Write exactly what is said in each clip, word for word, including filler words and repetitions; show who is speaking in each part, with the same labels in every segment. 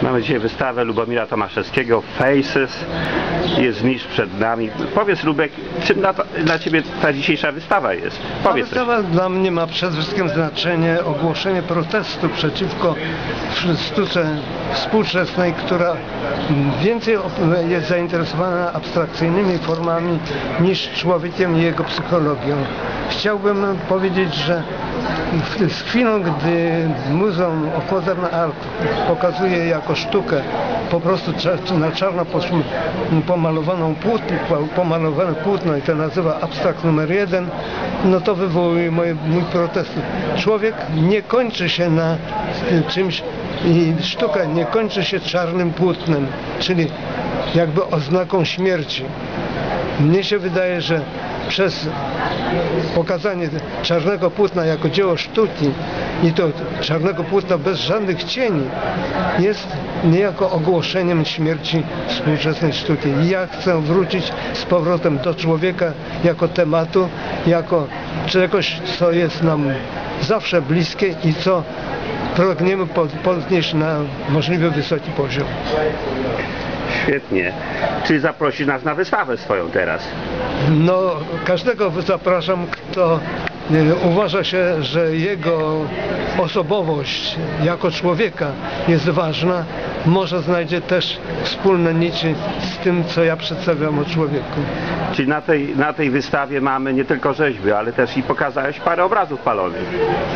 Speaker 1: Mamy dzisiaj wystawę Lubomira Tomaszewskiego Faces. Jest mistrz przed nami. Powiedz, Lubek, czym dla, dla Ciebie ta dzisiejsza wystawa jest? Powiedz
Speaker 2: Ta wystawa dla mnie ma przede wszystkim znaczenie ogłoszenie protestu przeciwko sztuce współczesnej, która więcej jest zainteresowana abstrakcyjnymi formami niż człowiekiem i jego psychologią. Chciałbym powiedzieć, że z chwilą, gdy Muzeum of Modern Art pokazuje jako sztukę po prostu na czarno pomalowaną płótno, pomalowane płótno i to nazywa abstrakt numer jeden, no to wywołuje moje, mój protest. Człowiek nie kończy się na czymś i sztuka nie kończy się czarnym płótnem, czyli jakby oznaką śmierci. Mnie się wydaje, że przez pokazanie czarnego płótna jako dzieło sztuki i to czarnego płótna bez żadnych cieni jest niejako ogłoszeniem śmierci współczesnej sztuki. I ja chcę wrócić z powrotem do człowieka jako tematu, jako czegoś, co jest nam zawsze bliskie i co pragniemy podnieść na możliwie wysoki poziom.
Speaker 1: Świetnie. Czy zaprosisz nas na wystawę swoją teraz?
Speaker 2: No, każdego zapraszam, kto uważa się, że jego osobowość jako człowieka jest ważna, może znajdzie też wspólne nici z tym, co ja przedstawiam o człowieku.
Speaker 1: Czyli na tej, na tej wystawie mamy nie tylko rzeźby, ale też i pokazałeś parę obrazów palowych.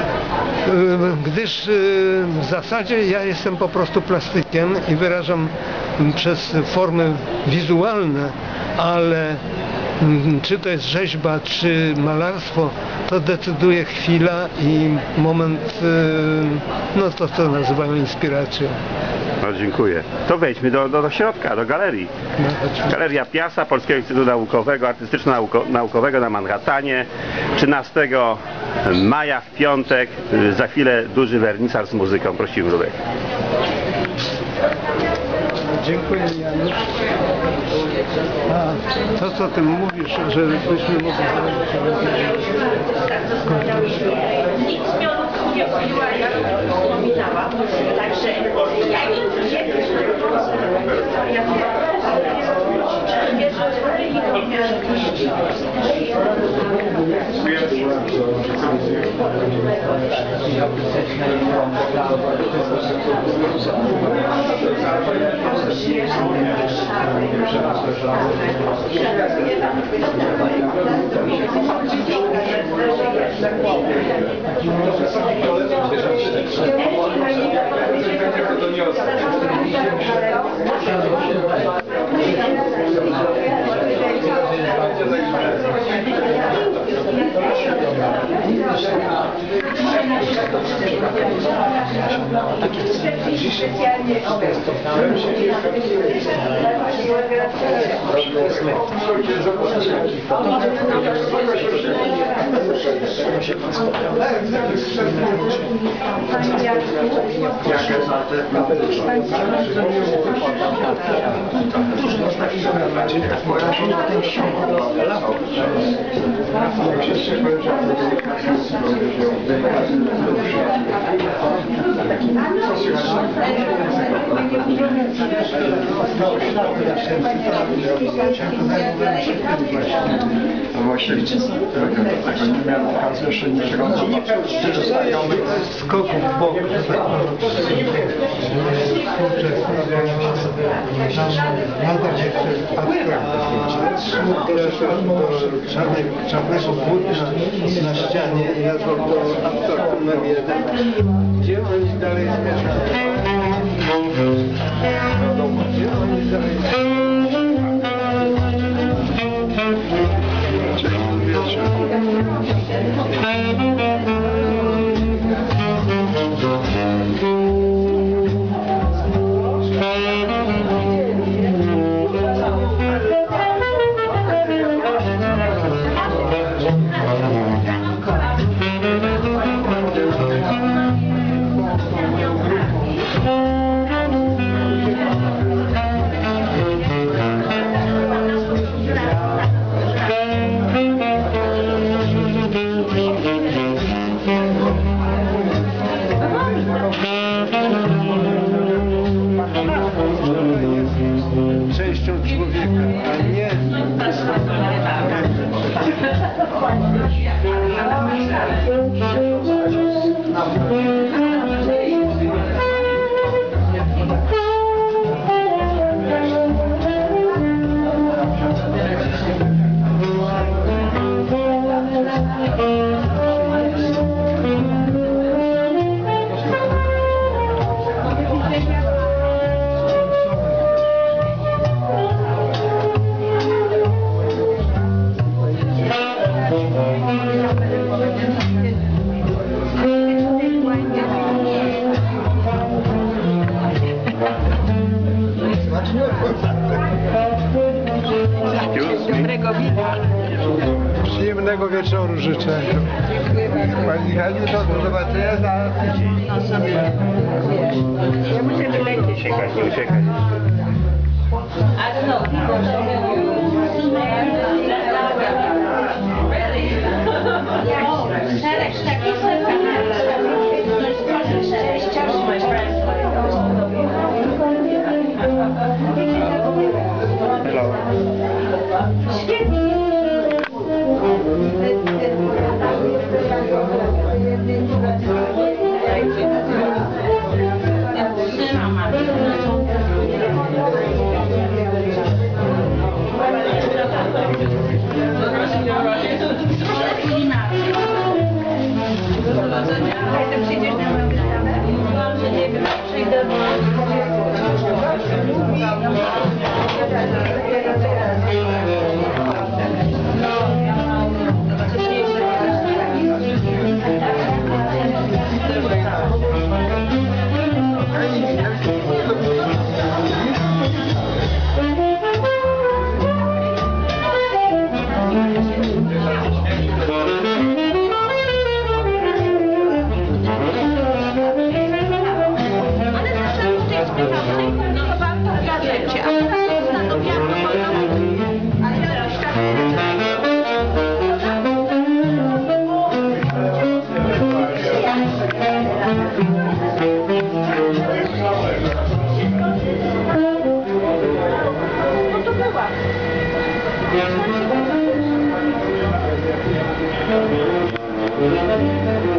Speaker 2: Gdyż w zasadzie ja jestem po prostu plastykiem i wyrażam przez formy wizualne, ale czy to jest rzeźba, czy malarstwo, to decyduje chwila i moment, no to co nazywają inspiracją.
Speaker 1: No, dziękuję. To wejdźmy do, do, do środka, do galerii. Galeria Piasa Polskiego Instytutu Naukowego, Artystyczno-Naukowego na Manhattanie. trzynastego maja w piątek, za chwilę duży wernisaż z muzyką. Prosimy, Lubek.
Speaker 2: Dziękuję, Janusz. A to, co ty mówisz, że byśmy mogli
Speaker 3: Nic mi od nie mówiła, jak wspominałam. Także ja nie wiem,
Speaker 4: Właśnie nie miałem okazji jeszcze niczego
Speaker 2: skoku w bok. Nadal jeszcze abstrakt czarnego płótna na ścianie i nazwał to abstrakt numer jeden. Gdzie oni dalej zmierzają? Gdzie oni dalej
Speaker 3: Dobrego wina.
Speaker 2: Przyjemnego wieczoru życzę. Pani Haniu, do zobaczenia za tydzień.
Speaker 3: No sobie, ja muszę wylecieć.
Speaker 1: Uciekać, nie uciekać.
Speaker 3: I don't know. Cześć, taki my friend.
Speaker 1: Hello.
Speaker 3: Przyjdziesz na moją wystawę? Mówiłam, że nie wiem, przyjdę.
Speaker 1: Thank you.